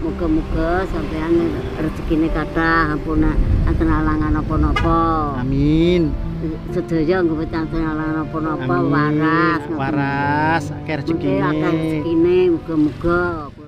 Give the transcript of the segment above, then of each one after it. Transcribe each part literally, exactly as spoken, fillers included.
Muga-muga sampean rezekine kathah ampun enten alangan napa-napa. Amin. Sedaya nggo enten alangan napa-napa waras. Waras akeh rezekine. Akeh rezekine muga-muga.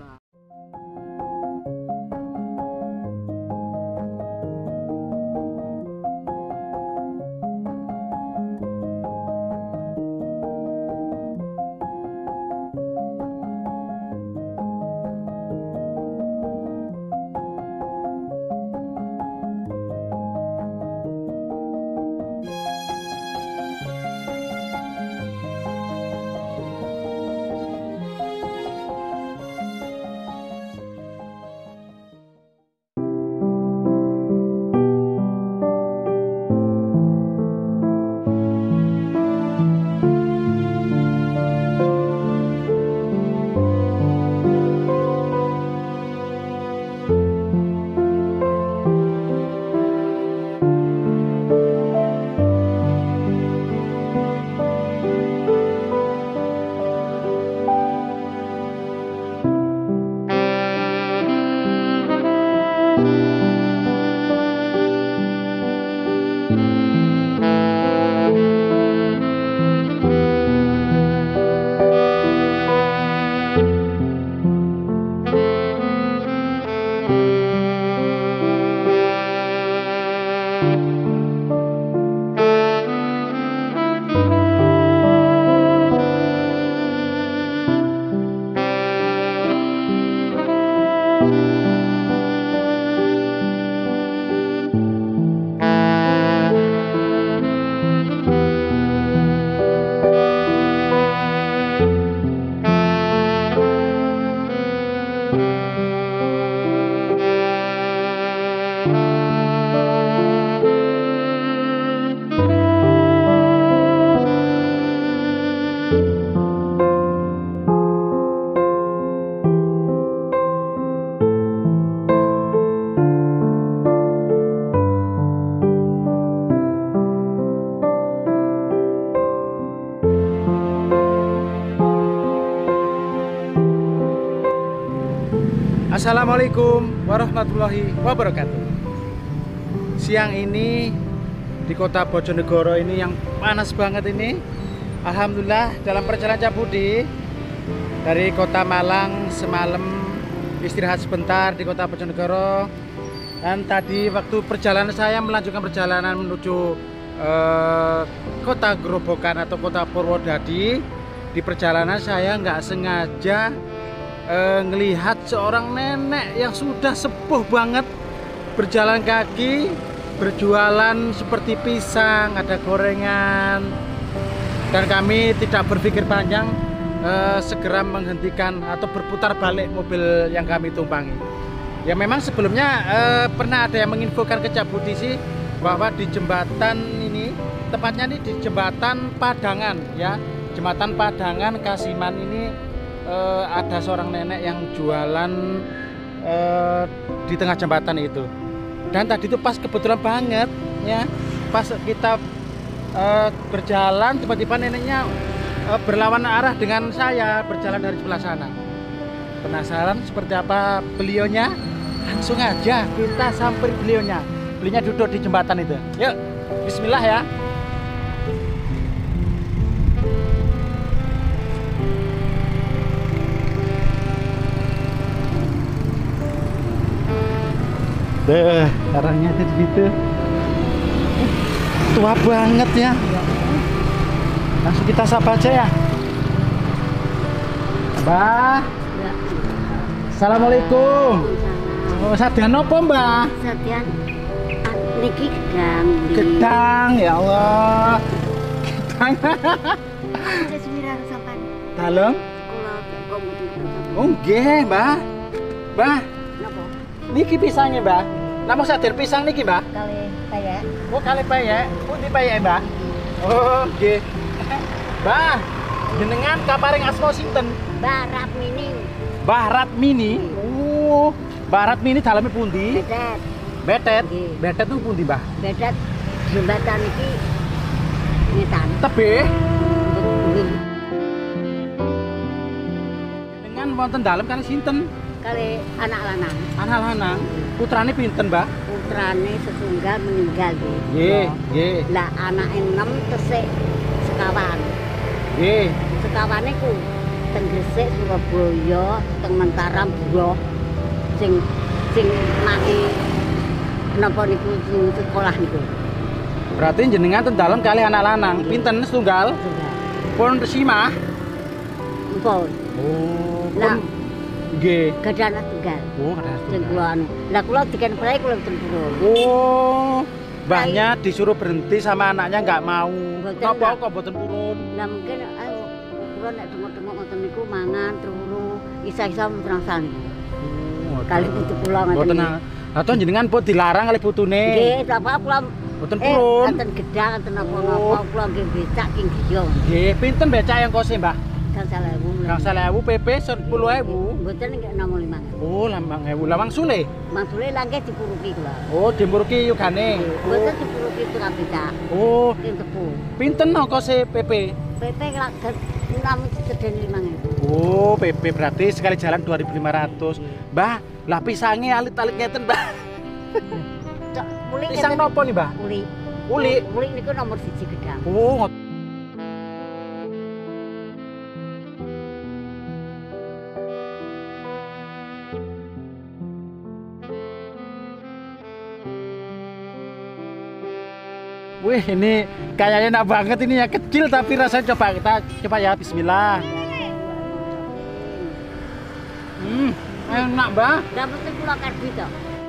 Assalamualaikum warahmatullahi wabarakatuh. Siang ini di kota Bojonegoro ini yang panas banget ini, alhamdulillah dalam perjalanan Cak Budi dari kota Malang semalam istirahat sebentar di kota Bojonegoro, dan tadi waktu perjalanan saya melanjutkan perjalanan menuju eh, kota Grobogan atau kota Purwodadi. Di perjalanan saya nggak sengaja Uh, ngelihat seorang nenek yang sudah sepuh banget berjalan kaki, berjualan seperti pisang, ada gorengan, dan kami tidak berpikir panjang, uh, segera menghentikan atau berputar balik mobil yang kami tumpangi. Ya memang sebelumnya uh, pernah ada yang menginfokan ke Cak Budi sih bahwa di jembatan ini, tepatnya nih di jembatan Padangan ya, jembatan Padangan Kasiman ini Uh, ada seorang nenek yang jualan uh, di tengah jembatan itu, dan tadi itu pas kebetulan banget ya, pas kita uh, berjalan tiba-tiba neneknya uh, berlawan arah dengan saya, berjalan dari sebelah sana. Penasaran seperti apa beliaunya? Langsung aja kita sampai beliaunya. Beliaunya duduk di jembatan itu. Yuk, bismillah ya. Deh, orangnya ada di situ. Tua banget ya. Langsung kita sapa aja ya. Mbah. Ya. Assalamualaikum. Oh, sadian apa, Mbah? Sadian niki gedang. Gedang, ya Allah. Gedang. Semirang sampan. Dalem? Kula komunikasi. Oh, nggih, Mbah. Mbah. Napa? Niki pisangnya, Mbah. Namung sadar pisang niki, Mbah? Kali payek. Oh, kali payek. Pundi payek, Mbah? Oh, nggih. Mbah, jenengan kaparing asma sinten? Barat Mini. Barat Mini. Oh, Barat Mini daleme pundi? Bedet. Betet. Nggih. Betet itu pundi, Mbah? Bedet jembatan iki ngetan. Tebih. Nggih. Jenengan wonten dalem kali sinten? kali anak lanang. Anak lanang. Putrane pinten, Mbah? Putrane setunggal meninggal nggih. Nggih, nggih. Lah anake enem tesih sekawan. Nggih. Sekawane ku teng Gresik, Surabaya, teng Mataram, Buah. Sing sing mati napa niku sing sekolah niku. Berarti jenengan ten dalem kali anak lanang. Pinten setunggal? Setunggal. Pun resimah. Empun. Oh, Lah. pun nggih. Gadah anak tunggal. Oh, kada Sing setunggal. kula anu. Lah kula diken prei kula mboten purun. Oh, mbahnya disuruh berhenti sama anaknya nggak mau. Mboten, Napa Mbak. kok mboten purun? Lah mungkin ayo kula nek dengok-dengok ngoten niku mangan turu isa-isa mentrangsal niku. Oh, Kali putu kula ngoten. mboten. Atau jenengan pun dilarang kali putune. Nggih, apa kula Mboten eh purun. enten gedang enten Oh. apa-apa kula nggih becak king giyo. Nggih, pinten becak yang kose, Mbah? Gangsal ewu. Gangsal ewu P P sepuluh ewu. Mboten nggih namung lima ewu. Oh, lambang ewu. Lambang sule. Maksule langke dipuruki kula. Oh, dimurki yugane. Mboten dipuruki tukang becak. Oh, King tepu. pinten no kose P P? P P lak nami sedene lima ewu. Oh, P P berarti sekali jalan dua ribu lima ratus. Mbah, lah pisangnya alit-alit ngeten, Mbah. Cok, muli Pisang ngeten- nopo nih, Mbah? Uli. Uli. Uli niku nomor siji gedang. Oh, ngot- Wih, ini kayaknya enak banget ini ya, kecil tapi rasanya coba kita coba ya, bismillah. Hmm, enak, Mbah. Lah mesti kula karbi to.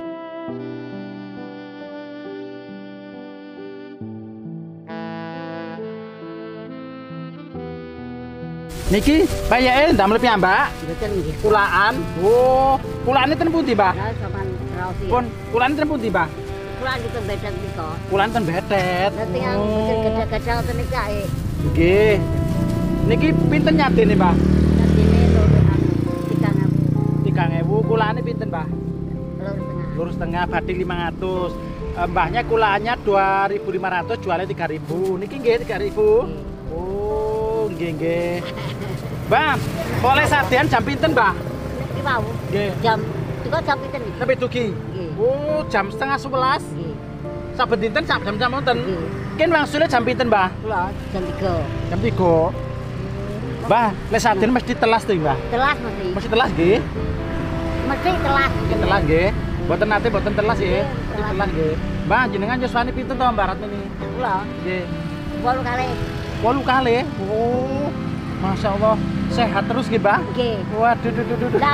Niki bayake ndamel piyambak, Mboten nggih. kulaan. Oh, kulaane ten pundi, Mbah? Lah sampean raosi. Pun kulaane ten pundi, Mbah? Kula gitu bedang nika. Kulaane ten betet. Lah tiyang mboten gede-gede ngoten iki ae. Nggih. Niki pinten nyatine, Mbah? Dadine loro anu tigang ewu. tiga ewu. Kulaane pinten, Mbah? Loro setengah. Lurus tengah batik lima ratus. Eh, Mbahnya kulaannya dua ribu lima ratus, jualnya tiga ribu. Niki nggih tiga ribu. Oh, nggih nggih. Mbah, boleh sadean jam pinten, Mbah? Iki wau Nggih. jam teko jam pinten iki? Sampai dugi. Nggih. Oh, jam setengah sebelas. Nggih. Saben dinten sak jam-jam wonten. Nggih. Ken wangsule jam pinten, Mbah? Kula jam tiga. Jam tiga. Mbah, lek saden mesti telas tuh, Mbah. Telas mesti. Mesti telas nggih. Mesti telas. Mesti telas nggih. Mboten nate mboten telas nggih. Nggih, Mesti telas. telas nggih. Mbah, jenengan yuswani pinten to Mbah Ratmi ini? Kula Nggih. wolu kali. Wolu kali. Oh. Masya Allah, sehat terus nggih, Mbah. Nggih. Waduh, duh, duh, duh, duh. Lah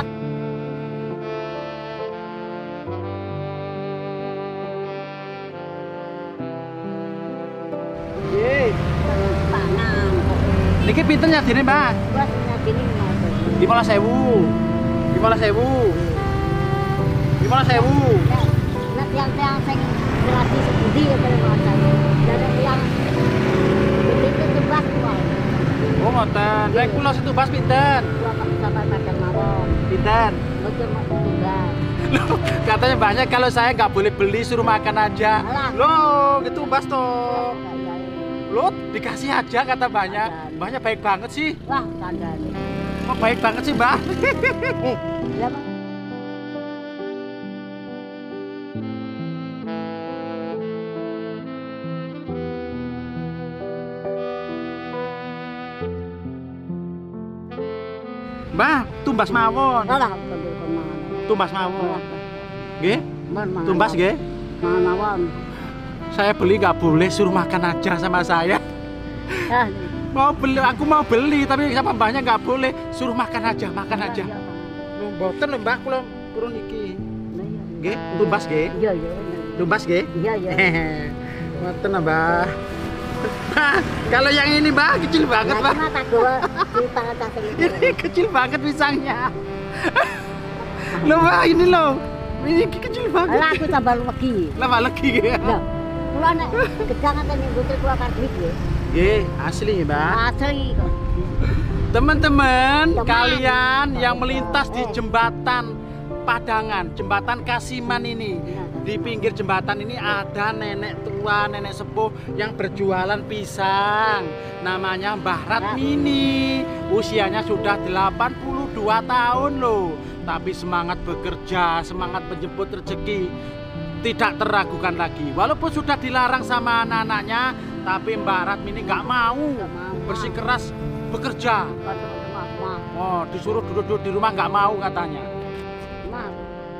Nggih. pangan kok. Niki pinten nyadine, Mbah? Kula nyadini ngoten. lima belas ribu. lima belas ribu. lima belas ribu. Nah, tiang-tiang sing gratis sepundi ya kaya ngoten. Jadi yang begitu tebas kula. Oh, ngoten. Nek kula setubas pinten? Kula kok sampai padang mawon. Pinten? Mboten mau tunggal. Loh, katanya banyak kalau saya nggak boleh beli, suruh makan aja. Alah. Loh, gitu Mbah toh. Iya. Loh, dikasih aja kata banyak. Mbahnya baik banget sih. Wah, kandhane. Kok baik banget sih, Mbah? Lah Mbah, tumbas mawon. alah kandel kemana. Tumbas mawon. Nggih? Mon mangan. Tumbas nggih? Mangan mawon. Saya beli nggak boleh, suruh makan aja sama saya. Ah, Mau beli, aku mau beli, tapi sama mbahnya nggak boleh, suruh makan aja, makan aja. Loh, mboten lho, Mbah, kula purun iki. Nggih, tumbas nggih. Iya, iya. Tumbas nggih. Iya, iya. Ngoten lah, Mbah. Nah, kalau yang ini, Mbah, kecil banget, Mbah. Nah, tak gowo di tangan tas iki. Ini kecil banget pisangnya. Loh, Mbah, ini loh. Ini kecil banget. Lah aku tambah legi. Lah, Mbah, lagi ya. Lah, kula nek gedang ngoten niku kula karbit nggih. Nggih, asli nggih, Mbah. Asli kok. Teman-teman, Teman. kalian yang melintas di jembatan Padangan, jembatan Kasiman ini, di pinggir jembatan ini ada nenek tua, nenek sepuh yang berjualan pisang. Namanya Mbah Ratmini. Usianya sudah delapan puluh dua tahun loh. tapi semangat bekerja, semangat menjemput rezeki tidak teragukan lagi. Walaupun sudah dilarang sama anak-anaknya, tapi Mbak Ratmi ini nggak mau, Nggak mau, bersikeras bekerja. Maaf, maaf, Oh, disuruh duduk-duduk di rumah nggak mau katanya. maaf.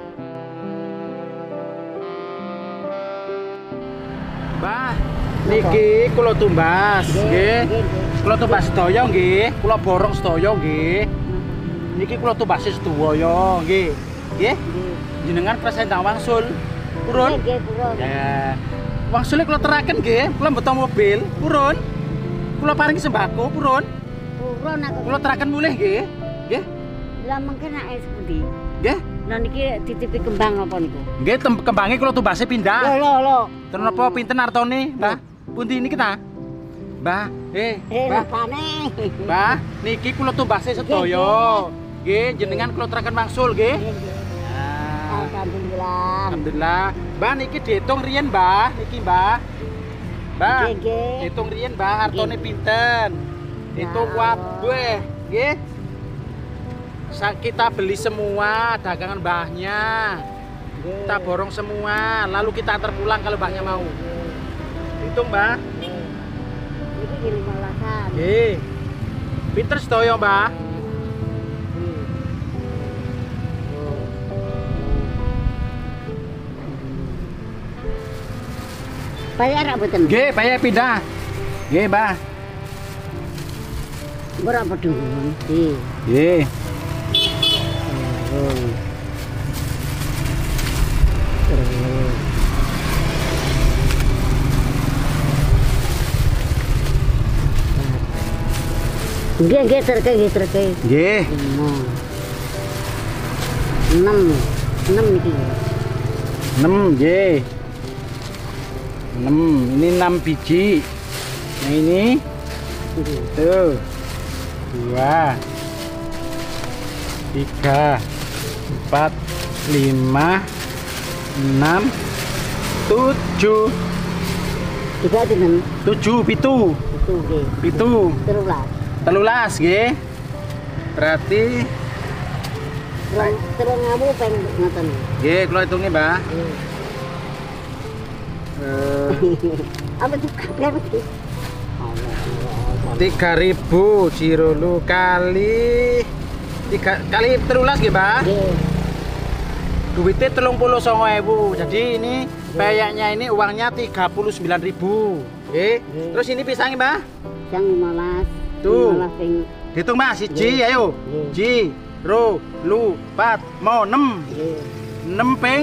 Mbah, niki kula tumbas, nggih. Kula tumbas sedaya nggih, kula borong sedaya nggih. Niki kula tumbas sedaya nggih. Nggih. Jenengan presentang wangsul. Purun. Nggih, purun. Ya. Wangsule kula teraken nggih, kula mboten mobil, purun. Kula paringi sembako, purun. Purun aku. Kula teraken mulih nggih. Nggih. Lah mungkin nek sepundi. Nggih. Nah niki titipi kembang apa niku? Nggih, tem- kembange kula tumbase Lho pindah. lho lho. Terus napa pinten artone, Mbah? Pundi niki ta? Mbah, eh, Eh Mbah. rapane. Mbah, niki kula tumbase sedaya. Nggih, jenengan kula teraken wangsul nggih. Nah, Alhamdulillah. alhamdulillah. Mbah niki diitung riyen, Mbah. Niki, Mbah. Mbah. Nggih, nggih. Hitung riyen, Mbah, artone pinten. Hitung Ya kabeh, nggih. Sa kita beli semua dagangan mbahnya. Kita borong semua, lalu kita antar pulang kalau mbahnya mau. Hitung, Mbah. Niki gini malasan. Nggih. Pinter sedaya, Mbah. Bayar apa mboten? Nggih, bayar pindah. Nggih, Mbah. Berapa dulu? Nggih. Nggih. Oh. Nggih, nggih terke, nggih terke. Nggih. Enam. Enam niki. enam, nggih. enam, ini enam biji. Nah ini Nggih. tuh. dua, tiga, empat, lima, enam, tujuh. Tiga dinten. tujuh, pitu. Itu nggih. Pitu. Terulas. Telulas, nggih. Berarti Terus terus ngamu peng ngoten. nggih, kula hitungnya, Mbah. Nggih. Eh, Apa tuh berapa sih? tiga ribu Cirulu kali tiga kali telulas nggih, Mbah. Nggih. Duitnya telung puluh songo ewu. Jadi ini payaknya ini uangnya tiga puluh sembilan ribu. Oke. Nggih. Terus ini pisangnya, Mbah. Yang lima belas. Tuh. lima belas ping. Hitung, Mbah. Siji, Nggih. ayo. Nggih. Ji, ro, lu, pat, mau, enam. Nggih. enam ping.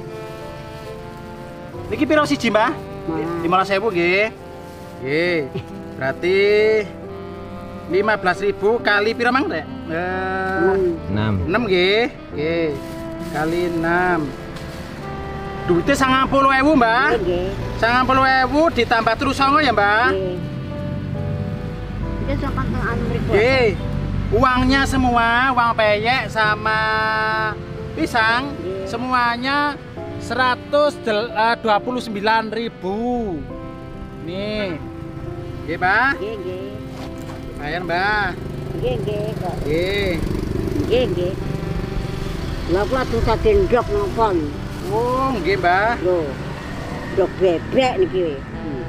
Niki piro siji, Mbah? Malah. lima belas ribu nggih. Nggih. Berarti lima belas ribu kali piro, Mang, Rek? Eh, Enam. enam. enam nggih. Nggih. Kali enam. Duitnya sangat puluh ewu, Mbah. Nggih. Sangat puluh ewu ditambah terus songo ya, Mbah. Nggih. Kita sopan teng anu mriku. Nggih. Uangnya semua, uang peyek sama pisang, Nggih. semuanya seratus dua puluh sembilan ribu. Nih. Nggih, Mbah. Nggih, nggih. Bayar, Mbah. Nggih, nggih kok. Nggih. Nggih, nggih. Lah kula dosa dendok napa iki? Oh, nggih, Mbah. Lho. Dok bebek niki. Hmm.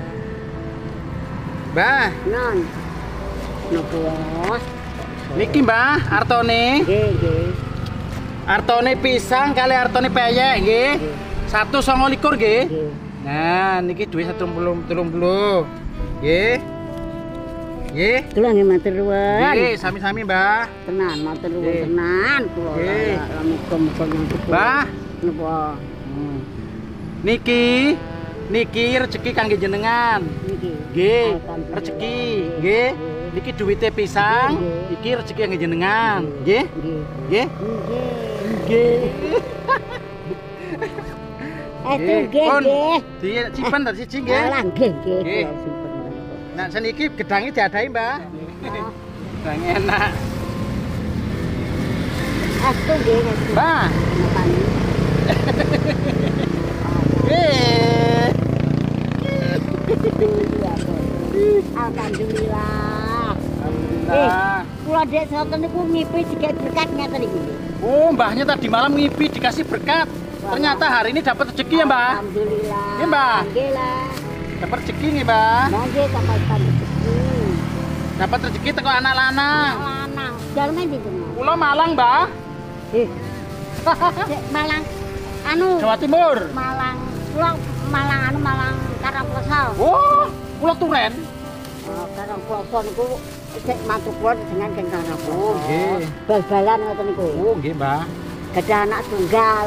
Mbah, Non. Napa bos? niki, Mbah, artone. Nggih, nggih. Artone pisang kali artone peyek nggih. Nggih. Satu songo likur nggih. Nggih. Nah, niki duit satu puluh telung puluh. Nggih. Nggih. Kula nggih matur nuwun. Nggih, sami-sami, Mbah. Tenan matur nuwun Nggih. tenan kula. Nggih. Lah muga-muga nyangkut. Mbah. Napa? Hmm. Niki niki rezeki kangge jenengan. Niki. Nggih, Alhamdulillah. rezeki. Nggih. Niki duwite pisang, Nggih. iki rezeki kangge jenengan. Nggih. Nggih. Nggih. Nggih. Nggih. Eh, tuh, nggih, Pun, nggih. Di simpen dari siji nggih. Alah, nggih, nggih. Nggih. Kula simpen. Nah, seniki gedangnya diadai, Mbah. Ah, Gedang enak. Astu nggih, astu. Mbah. Makane. Eh. Alhamdulillah. Alhamdulillah. Kula kula dek soten niku ngipi digawe berkat ngeten niku. Oh, mbahnya tadi malam ngipi dikasih berkat. Ternyata hari ini dapat rezeki ya, Mbah? Alhamdulillah. Iya, Mbah. Nggih lah. Dapat rezeki nih, Mbah. Nggih sampai rezeki. Dapat rezeki teko anak lanang. Lanang. Dalem ndi jenengan? Kula Malang, Mbah. Eh. Dek Malang anu Jawa Timur. Malang. Kula Malang anu Malang Karangploso. Oh, kula Turen. Oh, Karangploso niku sik mantu kula jenengan keng Karangploso. Oh, nggih. Bal-balan ngoten niku. Oh, nggih, Mbah. Gadah anak tunggal.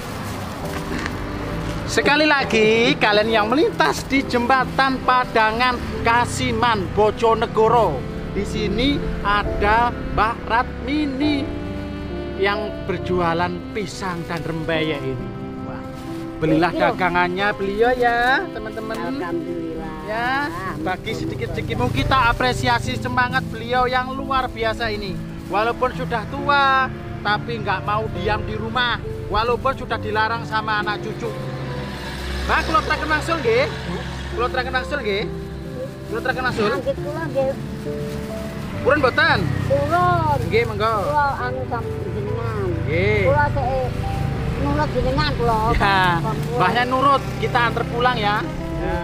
Sekali lagi, kalian yang melintas di jembatan Padangan Kasiman Bojonegoro. Di sini ada Mbak Ratmini yang berjualan pisang dan rempeyek ini. Wah, belilah dagangannya beliau ya, teman-teman. Alhamdulillah. Ya, bagi sedikit-sedikitmu kita apresiasi semangat beliau yang luar biasa ini. Walaupun sudah tua, tapi nggak mau diam di rumah. Walaupun sudah dilarang sama anak cucu. Mbak, kalau terakhir nangsul nggih? Kalau terakhir nangsul nggih? Kalau terakhir nangsul? Nggih kula nggih. Purun boten? Purun. Nggih, monggo. Kula anu sam jenengan. Nggih. Kula sik nurut jenengan kula. Ya, mbahnya nurut, kita antar pulang ya. Ya.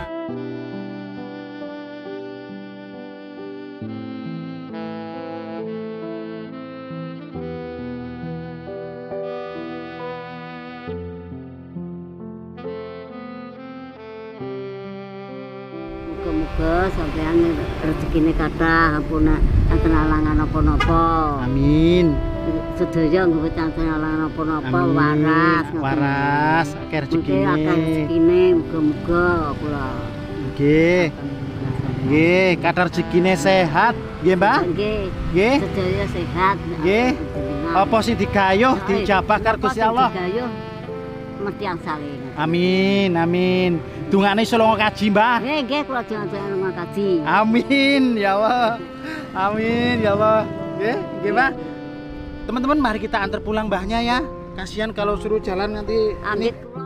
Muga-muga sampeyan rezekine kathah ampun enten alangan napa-napa. Amin. Sedaya nggawe enten alangan napa-napa Amin. waras. Waras, akeh Rezekine. Akeh rezekine. rezekine muga-muga kula. Nggih. Nggih, kadar rezekine sehat, nggih, Mbah? Nggih. Nggih. Sedaya sehat. Nggih. Jenengan. Apa sing digayuh dijabah karo Gusti Allah. Digayuh mesti yang saling. Amin, amin. Dungane iso lunga kaji, Mbah. Nggih, nggih kula jangan-jangan lunga kaji. Amin, ya Allah. Amin, ya Allah. Nggih, nggih, Mbah. Teman-teman, mari kita antar pulang mbahnya ya. Kasihan kalau suruh jalan nanti Amit ini. kula.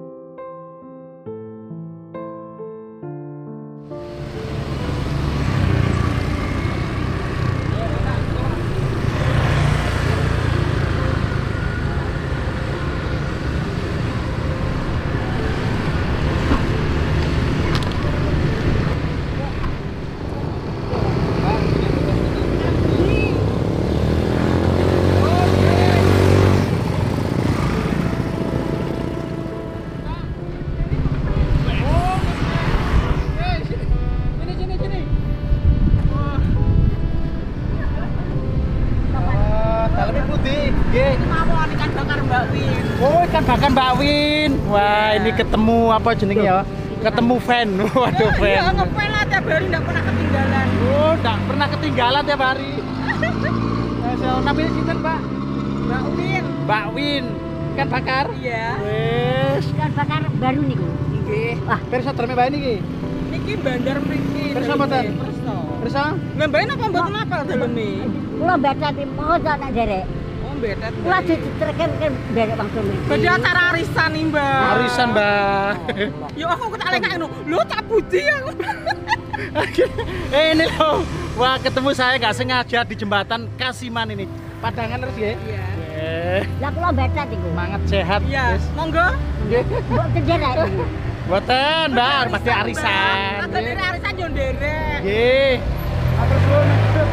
Oh, ikan bakar Mbak Win. Wah, ini ketemu apa jenenge ya? Ketemu fan. Waduh, fan. Iya, ngepel lah tiap hari nggak pernah ketinggalan. Oh, enggak pernah ketinggalan tiap hari. Nah, namanya sinten, Pak? Mbak Win. Mbak Win. Ikan bakar? Iya. Wes. Ikan bakar baru niku. Nggih. Wah, Pirsa terme bae niki. Niki bandar mriki. Pirsa mboten? Pirsa. Pirsa? Ngambain apa mboten apa daleme? kula baca di mojo nek derek. Oh, betet. Kula diterken derek langsung mriki. Badhe acara arisan nih, Mbak. Arisan, Mbak. Yo aku ketak lek ngono. Lho, tak budi aku. Eh, ini loh. Wah, ketemu saya nggak sengaja di jembatan Kasiman ini. Padangan terus ya? Iya. Eh, Lah kula baca niku. semangat sehat. Iya, Wes. monggo. Nggih. Mbok derek. Boten, Mbak, pasti arisan. Ada dari arisan yo nderek. Nggih. Matur suwun.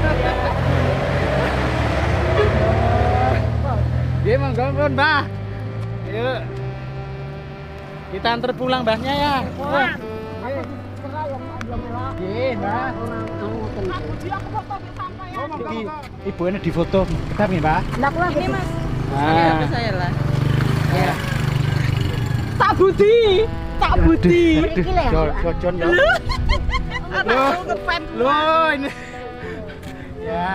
Nggih, monggo, pun, Mbah. Yuk. Kita antar pulang Mbahnya ya. Wah. Aku serah yang belum melok. Nggih, Mbah. Orang anu ngoten. Budi aku foto di sampean. Iki ibu ini difoto. Bentar nih, Mbah. Lah kula Ini, Mas. Ah. Ini H P saya lah. Ya. Tak budi. Tak budi. Iki lho. Jojon ya. Anakku ngefan. Loh, ini. Ya.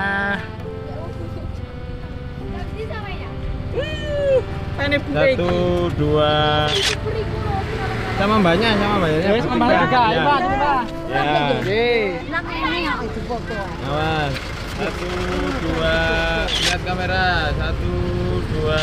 Ini Satu, dua. Sama mbaknya, sama mbaknya. Ya, sama mbaknya juga. Ayo, Mbak, sini, Mbak. Ya. Oke. Lah kene kok itu foto. Awas. Satu, dua. Lihat kamera. Satu, dua.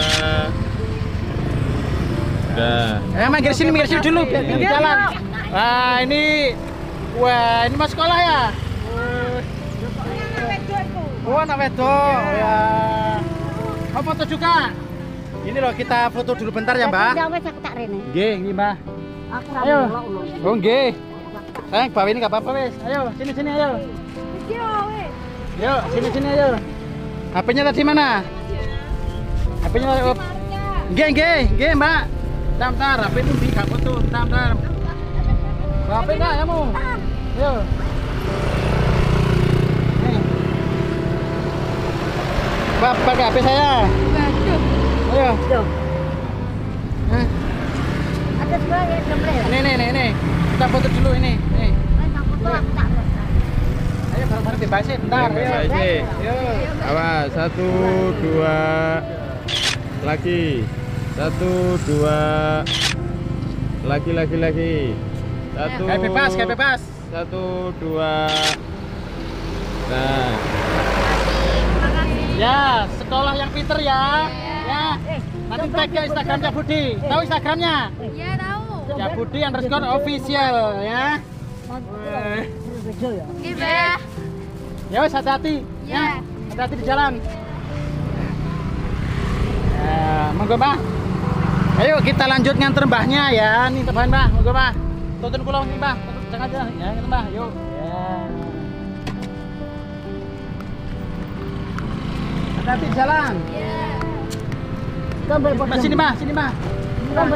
Udah. Eh, minggir sini, minggir sini dulu biar biar jalan. Wah, ini. Wah, ini mas sekolah ya? Oh, anak wedok. Ya. Mau foto juga? Ini loh, kita foto dulu bentar ya, Mbak. Ya wis aku tak rene. Nggih, nggih, Mbak. Aku ra Ayo. melok lho. Oh, nggih. Sayang, bawa ini enggak apa-apa, wis. Ayo, sini sini ayo. Yuk, sini sini ayo. H P-nya tadi mana? H P-nya tadi. Oh. Nggih, nggih, nggih, Mbak. Bentar, bentar, H P itu di gak foto. Bentar, bentar. Bawa H P enggak kamu? Ayo. Nih. Bapak pakai H P saya. Ayo. Yo. Hah? Ada dua ya jembre. Nih, nih, nih, nih. Kita foto dulu ini. Nih. Wis aku foto aku tak rene. Ayo bareng-bareng bebasin, bentar. Ayo, Ayo. bebasin. Yuk. Awas, satu, dua, lagi. Satu, dua, lagi, lagi, lagi. Satu. Kayak bebas, kayak bebas. Satu, dua. Nah, Ya, sekolah yang pinter ya. Ya. Nanti tag ke Instagramnya Budi. Tahu Instagramnya? Iya tahu. Ya Budi underscore official ya. Bejo ya. Iya. Ya wes hati-hati. Ya. Iya. Hati-hati di jalan. Ya, monggo Mbah. Ayo kita lanjut nganter Mbahnya ya. Nih teman Mbah, monggo Mbah. Tuntun kula nih Mbah. Jangan aja ya, gitu Mbah. Yuk. Ya. Hati-hati di jalan. Iya. Gambar Mbah sini Mbah, sini Mbah. Gambar.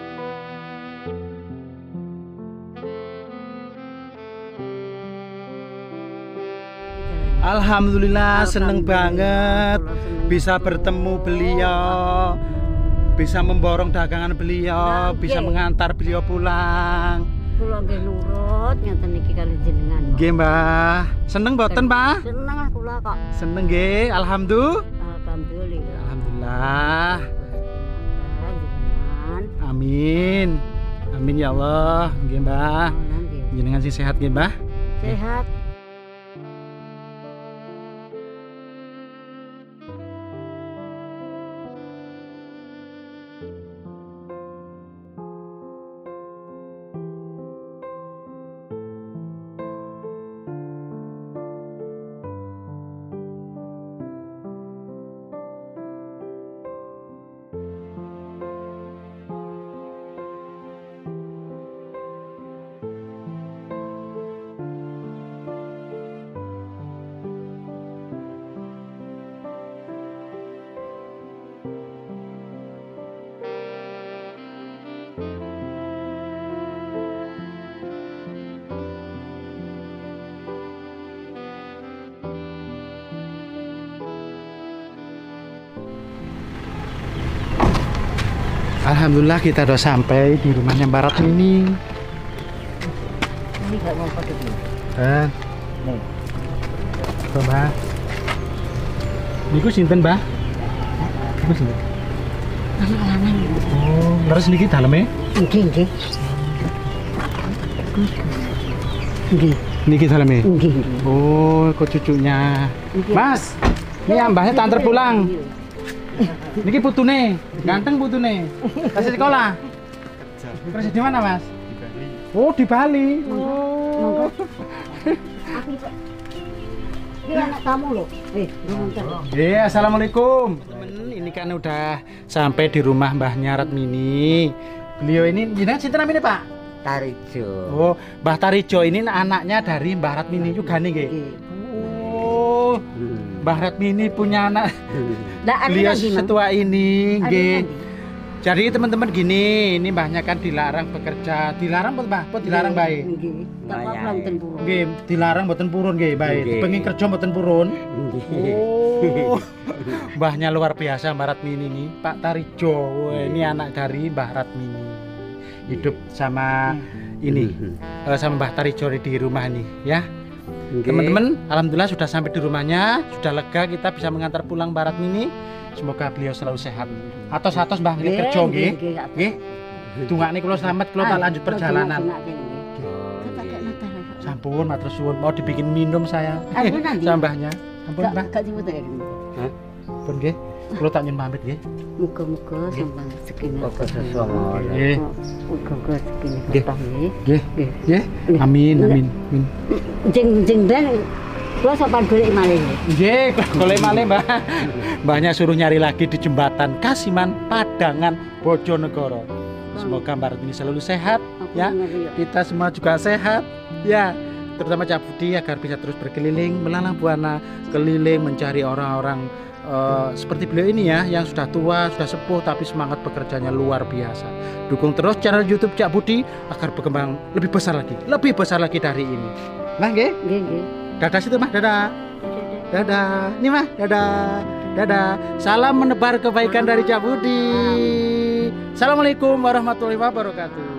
Alhamdulillah, seneng banget bisa bertemu beliau, bisa memborong dagangan beliau, Nah, bisa oke. mengantar beliau pulang. Kula nggih nurut ngeten iki kali jenengan. Nggih, Mbah. Seneng boten, Mbah? Seneng lah kula kok. Seneng nggih, alhamdulillah. Alhamdulillah. Alhamdulillah. Jenengan. Amin. Amin ya Allah. Nggih, Mbah. Nanti Jenengan sih sehat nggih, Mbah? sehat. Alhamdulillah kita udah sampai di rumahnya Barat ini. Ini gak mau pakai ini. Eh, Nih. Mbah. Niku sinten, Mbah? Niku sinten? Anak lanang. Oh, leres niki daleme? Nggih, nggih. Nggih, Niki daleme. nggih. Oh, kok cucunya. Nggih. Mas, ini ambahnya tak antar pulang. Niki putune, ganteng putune. Kasih sekolah. Kerja di mana, Mas? di Bali. Oh, di Bali. Monggo. Oh. Aku iki anak kamu loh. Eh, nonton. Iya, assalamualaikum. Temen, ini kan udah sampai di rumah Mbahnya Ratmini. Beliau ini, jenengan sinten namanya Pak? Tarijo. Oh, Mbah Tarijo ini anaknya dari Mbah Ratmini juga nih, nggih. Oh, Mbah Ratmini punya anak. Lah Beliau lagi, Mang. setua ini, Ada nggih. lagi. Jadi teman-teman gini, ini Mbahnya kan dilarang bekerja. Dilarang apa, Mbah? Apa dilarang baik? Nggih. Tak apa mboten purun. Nggih, dilarang mboten purun nggih, baik. Nggih. Pengen kerja mboten purun. Nggih. Oh, Mbahnya luar biasa Mbah Ratmini ini, Pak Tarijo. Wah, ini anak dari Mbah Ratmini. Hidup sama ini, eh, sama Mbah Tarijo di rumah nih, ya. Teman-teman, alhamdulillah sudah sampai di rumahnya, sudah lega kita bisa mengantar pulang Mbah Ratmini. Semoga beliau selalu sehat. Atos-atos Mbah ini kerja nggih. Nggih. Dungakne kula selamat, kula tak lanjut perjalanan. Sampun, matur suwun. Mau dibikin minum saya. Ampun, nanti. Sama Mbahnya. Ampun, Mbah. Gak jemput ya. Pun nggih. Kula tak nyun pamit nggih. Muga-muga sampeyan sekene. Nggih. Muga-muga sekene Nggih. kathah nggih. Nggih. Nggih. Amin, amin. Amin. Jeng jeng ben Kula sopan golek malih. Nggih, golek malih, Mbah. Mbahnya suruh nyari lagi di jembatan Kasiman Padangan Bojonegoro. Semoga Mbak Rutini selalu sehat ya. Kita semua juga sehat ya. Terutama Cak Budi agar bisa terus berkeliling melalang buana, keliling mencari orang-orang uh, seperti beliau ini ya, yang sudah tua, sudah sepuh tapi semangat bekerjanya luar biasa. Dukung terus channel YouTube Cak Budi agar berkembang lebih besar lagi, lebih besar lagi dari ini. Nah, nggih? Nggih, nggih. Dadah situ, Mah. Dadah. Dadah. Nih, Mah. Dadah. Dadah. Salam menebar kebaikan dari Cak Budi. Assalamualaikum warahmatullahi wabarakatuh.